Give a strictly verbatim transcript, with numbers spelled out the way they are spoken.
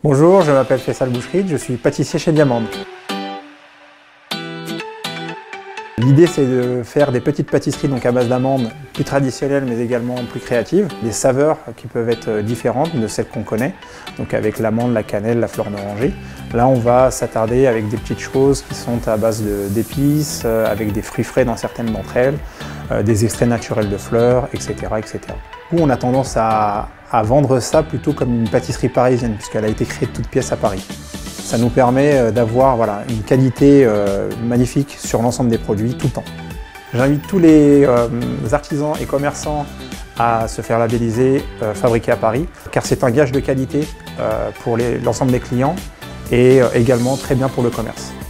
Bonjour, je m'appelle Faisal Bouchrid, je suis pâtissier chez Diamande. L'idée, c'est de faire des petites pâtisseries donc à base d'amandes, plus traditionnelles mais également plus créatives. Des saveurs qui peuvent être différentes de celles qu'on connaît, donc avec l'amande, la cannelle, la fleur d'oranger. Là, on va s'attarder avec des petites choses qui sont à base d'épices, avec des fruits frais dans certaines d'entre elles, des extraits naturels de fleurs, et cetera et cetera. Du coup, on a tendance à, à vendre ça plutôt comme une pâtisserie parisienne, puisqu'elle a été créée de toutes pièces à Paris. Ça nous permet d'avoir voilà, une qualité euh, magnifique sur l'ensemble des produits tout le temps. J'invite tous les euh, artisans et commerçants à se faire labelliser euh, fabriqué à Paris, car c'est un gage de qualité euh, pour l'ensemble des clients et euh, également très bien pour le commerce.